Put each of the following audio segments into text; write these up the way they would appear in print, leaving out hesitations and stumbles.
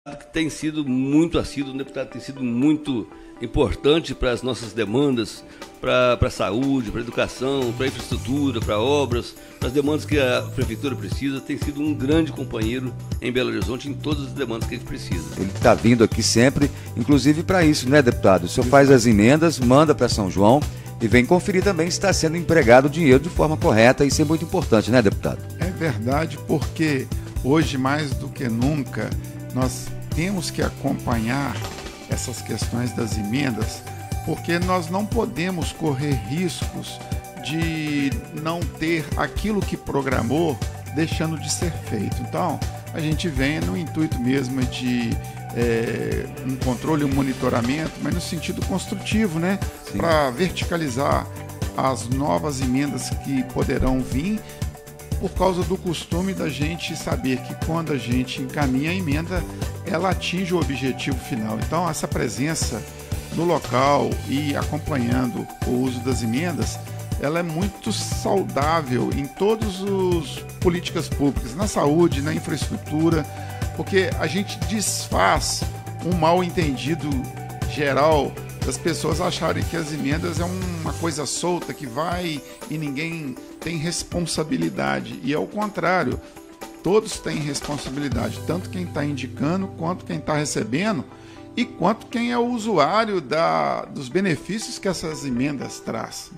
que tem sido muito assíduo, um deputado que tem sido muito importante para as nossas demandas, para a saúde, para a educação, para a infraestrutura, para obras, para as demandas que a prefeitura precisa. Tem sido um grande companheiro em Belo Horizonte em todas as demandas que a gente precisa. Ele está vindo aqui sempre, inclusive para isso, né, deputado? O senhor faz as emendas, manda para São João e vem conferir também se está sendo empregado o dinheiro de forma correta. Isso é muito importante, né, deputado? É verdade, porque hoje, mais do que nunca, nós temos que acompanhar essas questões das emendas, porque nós não podemos correr riscos de não ter aquilo que programou deixando de ser feito. Então, a gente vem no intuito mesmo de um controle, um monitoramento, mas no sentido construtivo, né? Para verticalizar as novas emendas que poderão vir, por causa do costume da gente saber que quando a gente encaminha a emenda, ela atinge o objetivo final. Então, essa presença no local e acompanhando o uso das emendas, ela é muito saudável em todas as políticas públicas, na saúde, na infraestrutura, porque a gente desfaz um mal entendido geral das pessoas acharem que as emendas é uma coisa solta que vai e ninguém tem responsabilidade. E é o contrário, todos têm responsabilidade, tanto quem está indicando, quanto quem está recebendo, e quanto quem é o usuário dos benefícios que essas emendas trazem.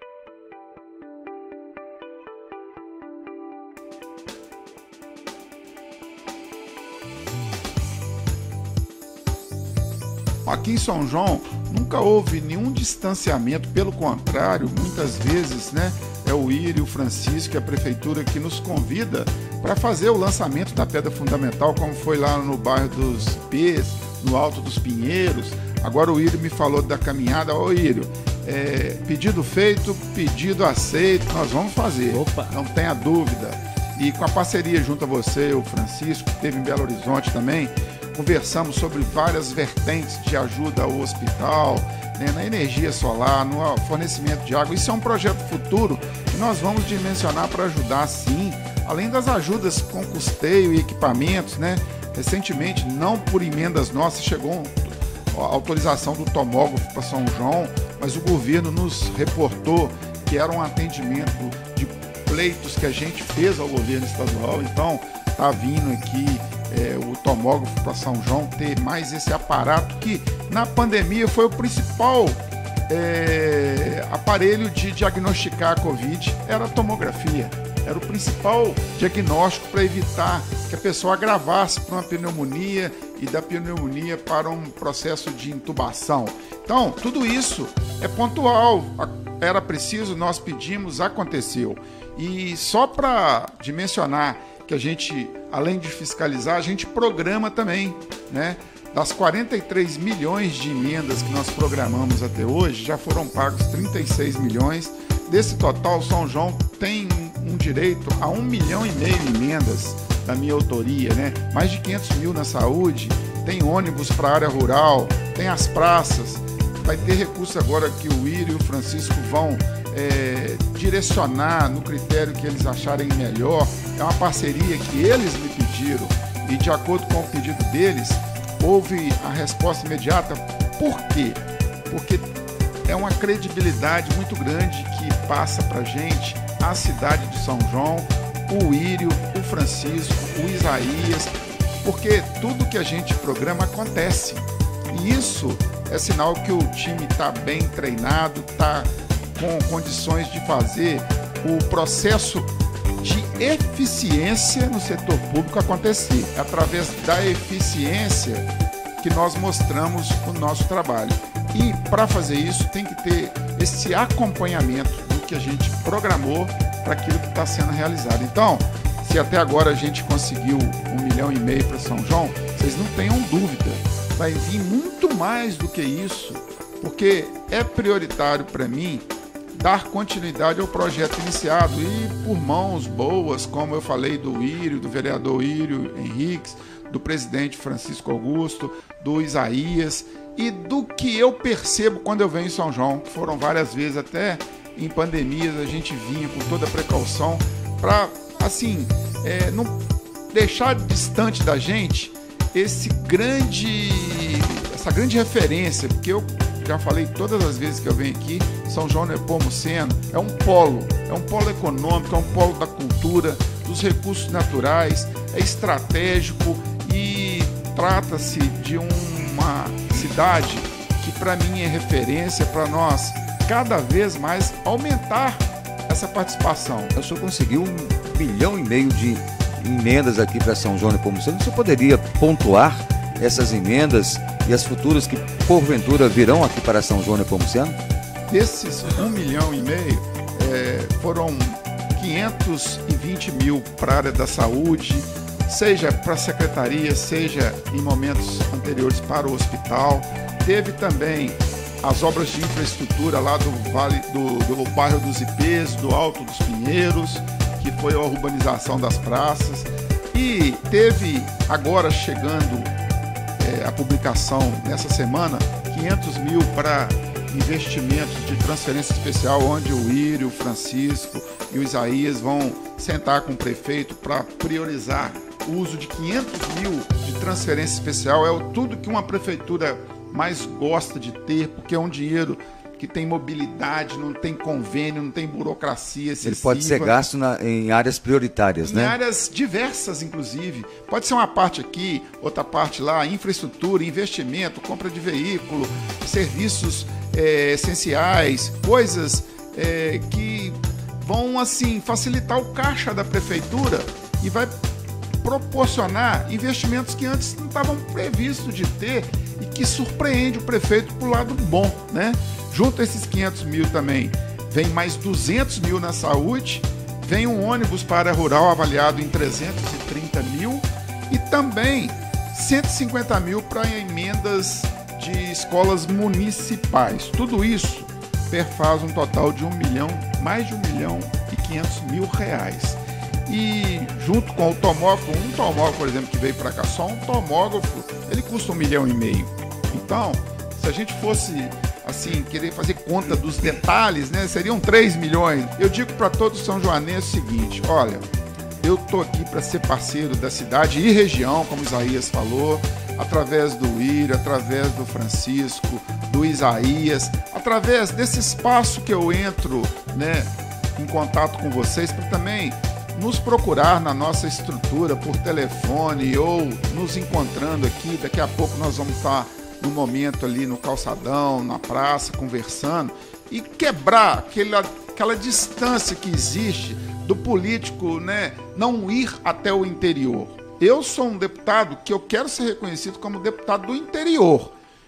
Aqui em São João nunca houve nenhum distanciamento, pelo contrário, muitas vezes, né, é o Írio e o Francisco, a prefeitura, que nos convida para fazer o lançamento da pedra fundamental, como foi lá no bairro dos Ipês, no Alto dos Pinheiros. Agora o Írio me falou da caminhada. Ô Írio, pedido feito, pedido aceito, nós vamos fazer. Opa. Não tenha dúvida. E com a parceria junto a você, o Francisco, que esteve em Belo Horizonte também, conversamos sobre várias vertentes de ajuda ao hospital, né, na energia solar, no fornecimento de água. Isso é um projeto futuro que nós vamos dimensionar para ajudar, sim, além das ajudas com custeio e equipamentos, né? Recentemente, não por emendas nossas, chegou a autorização do tomógrafo para São João, mas o governo nos reportou que era um atendimento de pleitos que a gente fez ao governo estadual. Então, está vindo aqui o tomógrafo para São João, ter mais esse aparato que na pandemia foi o principal aparelho de diagnosticar a Covid, era a tomografia. Era o principal diagnóstico para evitar que a pessoa agravasse para uma pneumonia e da pneumonia para um processo de intubação. Então, tudo isso é pontual. Era preciso, nós pedimos, aconteceu. E só para dimensionar que a gente, além de fiscalizar, a gente programa também, né? Das 43 milhões de emendas que nós programamos até hoje, já foram pagos 36 milhões. Desse total, São João tem um direito a 1,5 milhão de emendas da minha autoria, né? Mais de 500 mil na saúde, tem ônibus para a área rural, tem as praças. Vai ter recurso agora que o Írio e o Francisco vão direcionar no critério que eles acharem melhor. É uma parceria que eles me pediram e, de acordo com o pedido deles, houve a resposta imediata. Por quê? Porque é uma credibilidade muito grande que passa para a gente a cidade de São João, o Írio, o Francisco, o Isaías, porque tudo que a gente programa acontece. E isso é sinal que o time está bem treinado, está com condições de fazer o processo de eficiência no setor público acontecer. É através da eficiência que nós mostramos o nosso trabalho. E para fazer isso tem que ter esse acompanhamento do que a gente programou para aquilo que está sendo realizado. Então, se até agora a gente conseguiu 1,5 milhão para São João, vocês não tenham dúvida, vai vir muito mais do que isso, porque é prioritário para mim dar continuidade ao projeto iniciado e por mãos boas, como eu falei do Írio, do vereador Írio Henriques, do presidente Francisco Augusto, do Isaías e do que eu percebo quando eu venho em São João, que foram várias vezes, até em pandemias a gente vinha com toda a precaução para, assim, não deixar distante da gente essa grande referência, porque eu já falei todas as vezes que eu venho aqui, São João Nepomuceno é um polo econômico, é um polo da cultura, dos recursos naturais, é estratégico e trata-se de uma cidade que para mim é referência para nós cada vez mais aumentar essa participação. O senhor conseguiu 1,5 milhão de emendas aqui para São João Nepomuceno. O senhor poderia pontuar essas emendas e as futuras que porventura virão aqui para São João Nepomuceno? Desses 1,5 milhão, foram 520 mil para a área da saúde, seja para a secretaria, seja em momentos anteriores para o hospital. Teve também as obras de infraestrutura lá do Vale, do bairro dos Ipês, do Alto dos Pinheiros, que foi a urbanização das praças. E teve agora chegando a publicação nessa semana, 500 mil para investimentos de transferência especial, onde o Írio, o Francisco e o Isaías vão sentar com o prefeito para priorizar o uso de 500 mil de transferência especial. É tudo que uma prefeitura mais gosta de ter, porque é um dinheiro que tem mobilidade, não tem convênio, não tem burocracia excessiva. Ele pode ser gasto em áreas prioritárias, né? Em áreas diversas, inclusive. Pode ser uma parte aqui, outra parte lá, infraestrutura, investimento, compra de veículo, serviços essenciais, coisas que vão, assim, facilitar o caixa da prefeitura e vai proporcionar investimentos que antes não estavam previstos de ter e que surpreende o prefeito para o lado bom, né? Junto a esses 500 mil também, vem mais 200 mil na saúde, vem um ônibus para a área rural avaliado em 330 mil e também 150 mil para emendas de escolas municipais. Tudo isso perfaz um total de mais de 1 milhão e 500 mil reais. E junto com o tomógrafo, um tomógrafo, por exemplo, que veio para cá, só um tomógrafo, ele custa 1,5 milhão. Então, se a gente fosse assim, querer fazer conta dos detalhes, né, seriam 3 milhões. Eu digo para todos os são joanenses o seguinte: olha, eu tô aqui para ser parceiro da cidade e região, como Isaías falou, através do Írio, através do Francisco, do Isaías, através desse espaço que eu entro, né, em contato com vocês, para também nos procurar na nossa estrutura por telefone ou nos encontrando aqui. Daqui a pouco nós vamos estar no momento ali no calçadão, na praça, conversando e quebrar aquela distância que existe do político, né, não ir até o interior. Eu sou um deputado que eu quero ser reconhecido como deputado do interior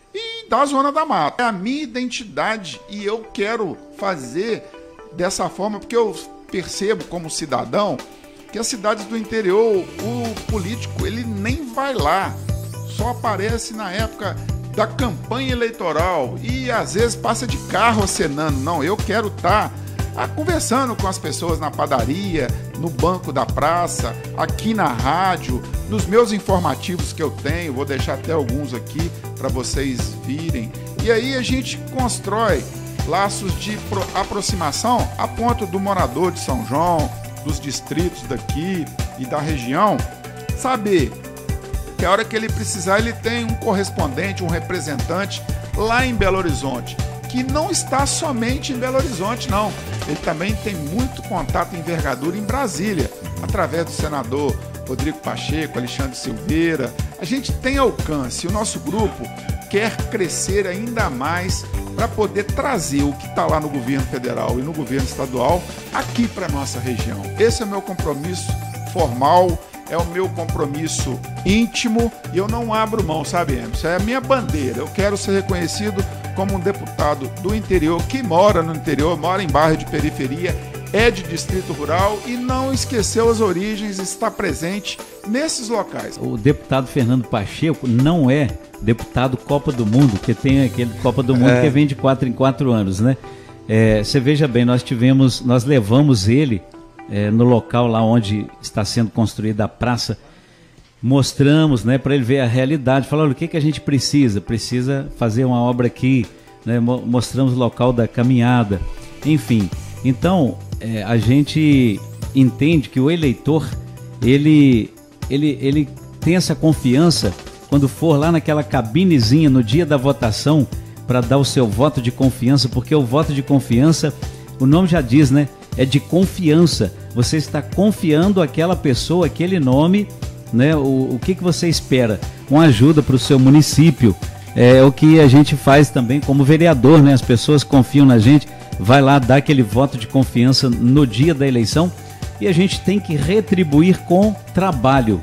e da Zona da Mata. É a minha identidade e eu quero fazer dessa forma porque eu percebo como cidadão que as cidades do interior, o político, ele nem vai lá, só aparece na época da campanha eleitoral e às vezes passa de carro acenando. Não, eu quero estar conversando com as pessoas na padaria, no banco da praça, aqui na rádio, nos meus informativos que eu tenho, vou deixar até alguns aqui para vocês virem. E aí a gente constrói laços de aproximação a ponto do morador de São João, dos distritos daqui e da região, saber que a hora que ele precisar ele tem um correspondente, um representante lá em Belo Horizonte, que não está somente em Belo Horizonte, não. Ele também tem muito contato e envergadura em Brasília, através do senador Rodrigo Pacheco, Alexandre Silveira. A gente tem alcance, o nosso grupo quer crescer ainda mais para poder trazer o que está lá no governo federal e no governo estadual aqui para a nossa região. Esse é o meu compromisso formal, é o meu compromisso íntimo e eu não abro mão, sabe, Emerson? É a minha bandeira. Eu quero ser reconhecido como um deputado do interior, que mora no interior, mora em bairro de periferia, é de distrito rural e não esqueceu as origens, está presente nesses locais. O deputado Fernando Pacheco não é deputado Copa do Mundo, que tem aquele Copa do Mundo que vem de 4 em 4 anos, né? Você veja bem, nós levamos ele no local lá onde está sendo construída a praça, mostramos, né, para ele ver a realidade, falando o que a gente precisa fazer uma obra aqui, né? Mostramos o local da caminhada, enfim. Então, a gente entende que o eleitor, ele tem essa confiança quando for lá naquela cabinezinha no dia da votação para dar o seu voto de confiança, porque o voto de confiança, o nome já diz, né? É de confiança. Você está confiando àquela pessoa, aquele nome, né? O que você espera? Uma ajuda para o seu município. É o que a gente faz também como vereador, né? As pessoas confiam na gente, vai lá dar aquele voto de confiança no dia da eleição e a gente tem que retribuir com trabalho.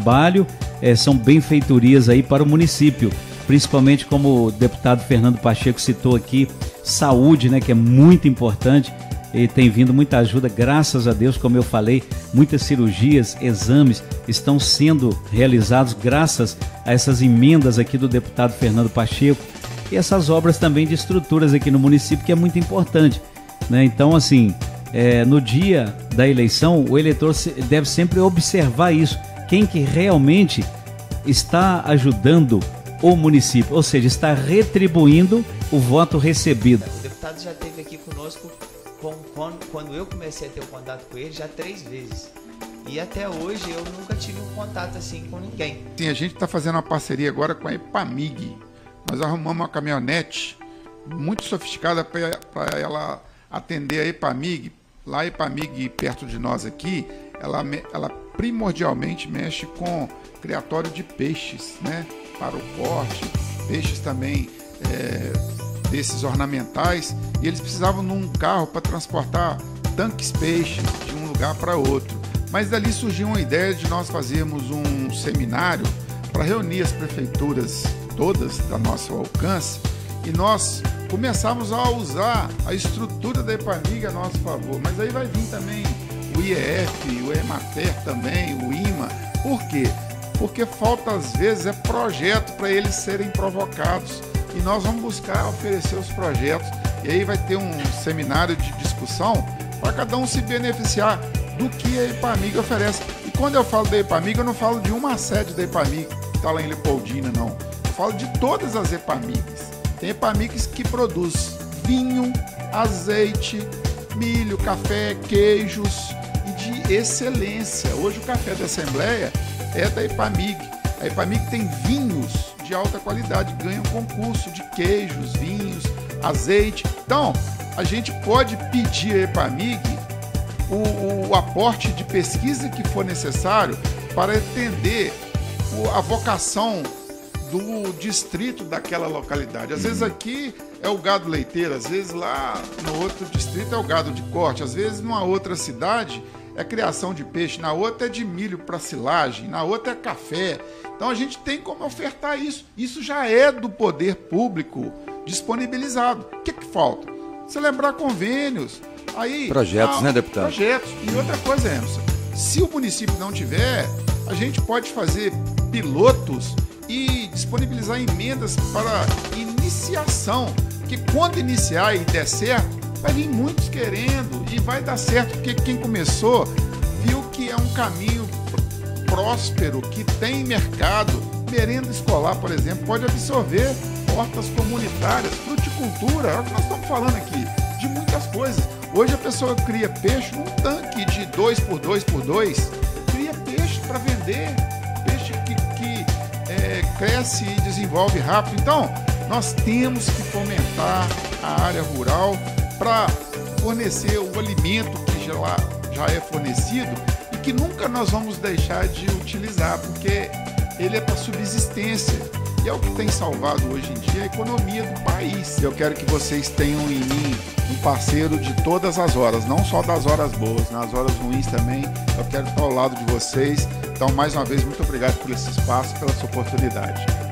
São benfeitorias aí para o município, principalmente como o deputado Fernando Pacheco citou aqui, saúde, né? Que é muito importante. E tem vindo muita ajuda, graças a Deus, como eu falei, muitas cirurgias, exames estão sendo realizados graças a essas emendas aqui do deputado Fernando Pacheco e essas obras também de estruturas aqui no município, que é muito importante, né? Então, assim, no dia da eleição, o eleitor deve sempre observar isso, quem que realmente está ajudando o município, ou seja, está retribuindo o voto recebido. O deputado já esteve aqui conosco quando eu comecei a ter o contato com ele, já 3 vezes. E até hoje eu nunca tive um contato assim com ninguém. Sim, a gente está fazendo uma parceria agora com a Epamig. Nós arrumamos uma caminhonete muito sofisticada para ela atender a Epamig. Lá a Epamig, perto de nós aqui, ela primordialmente mexe com criatório de peixes, né? Para o corte, peixes também desses ornamentais, e eles precisavam de um carro para transportar tanques peixes de um lugar para outro. Mas dali surgiu uma ideia de nós fazermos um seminário para reunir as prefeituras todas da nosso alcance, e nós começamos a usar a estrutura da Epamig a nosso favor. Mas aí vai vir também o IEF, o EMATER também, o IMA. Por quê? Porque falta às vezes projeto para eles serem provocados, e nós vamos buscar oferecer os projetos, e aí vai ter um seminário de discussão para cada um se beneficiar do que a Epamig oferece. E quando eu falo da Epamig, eu não falo de uma sede da Epamig que está lá em Leopoldina, não. Eu falo de todas as Epamigs. Tem Epamigs que produz vinho, azeite, milho, café, queijos, e de excelência. Hoje o café da Assembleia é da Epamig. A Epamig tem vinhos de alta qualidade, ganha um concurso de queijos, vinhos, azeite. Então, a gente pode pedir a Epamig o aporte de pesquisa que for necessário para atender a vocação do distrito daquela localidade. Às vezes aqui é o gado leiteiro, às vezes lá no outro distrito é o gado de corte, às vezes numa outra cidade é criação de peixe, na outra é de milho para silagem, na outra é café. Então a gente tem como ofertar isso. Isso já é do poder público disponibilizado. O que falta? Celebrar convênios. Aí, projetos, né, deputado? Projetos. E outra coisa, Emerson, se o município não tiver, a gente pode fazer pilotos e disponibilizar emendas para iniciação. Porque quando iniciar e der certo, vai vir muitos querendo e vai dar certo, porque quem começou viu que é um caminho próspero, que tem mercado. Merenda escolar, por exemplo, pode absorver hortas comunitárias, fruticultura, é o que nós estamos falando aqui, de muitas coisas. Hoje a pessoa cria peixe num tanque de 2x2x2, cria peixe para vender, peixe que cresce e desenvolve rápido. Então, nós temos que fomentar a área rural para fornecer o alimento que já é fornecido e que nunca nós vamos deixar de utilizar, porque ele é para subsistência e é o que tem salvado hoje em dia a economia do país. Eu quero que vocês tenham em mim um parceiro de todas as horas, não só das horas boas, nas horas ruins também. Eu quero estar ao lado de vocês. Então, mais uma vez, muito obrigado por esse espaço, pela sua oportunidade.